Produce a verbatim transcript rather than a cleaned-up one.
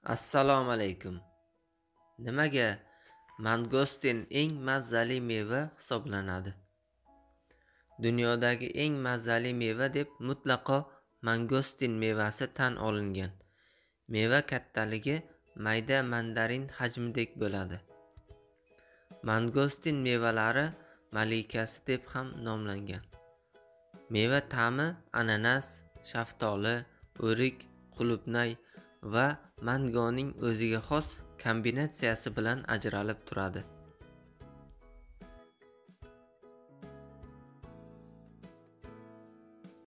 Assalomu alaykum. Nimaga mangostin eng mazali meva hisoblanadi? Dunyodagi eng mazali meva deb mutlaqo mangostin mevasi tan olingan. Meva kattaligi mayda mandarin hajmidek bo'ladi. Mangostin mevalari malikasi deb ham nomlangan. Meva ta'mi ananas, shaftoli, o'rik, qulupnay va mangoning o'ziga xos kombinatsiyasi bilan ajralib turadi.